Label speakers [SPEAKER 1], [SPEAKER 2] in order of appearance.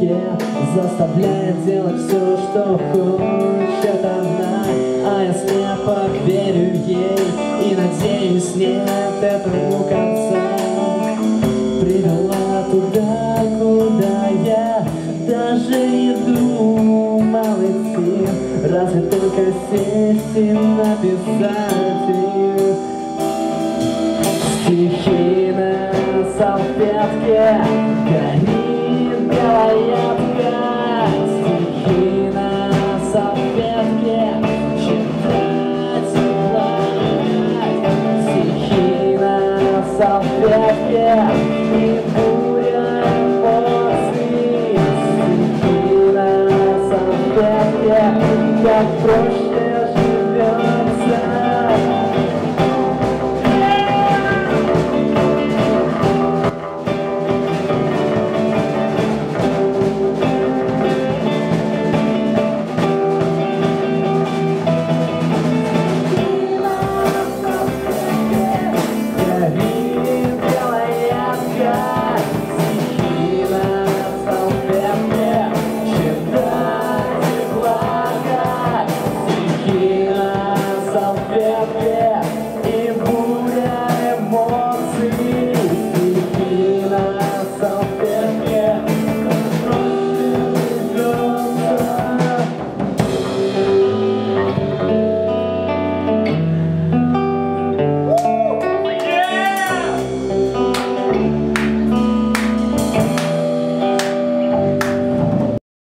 [SPEAKER 1] салфетке заставляет делать все, что хочет она. А я слепо верю ей и надеюсь, нет этому конца. Привела туда, куда я даже не думал идти. Разве только сесть и написать им стихи на салфетке.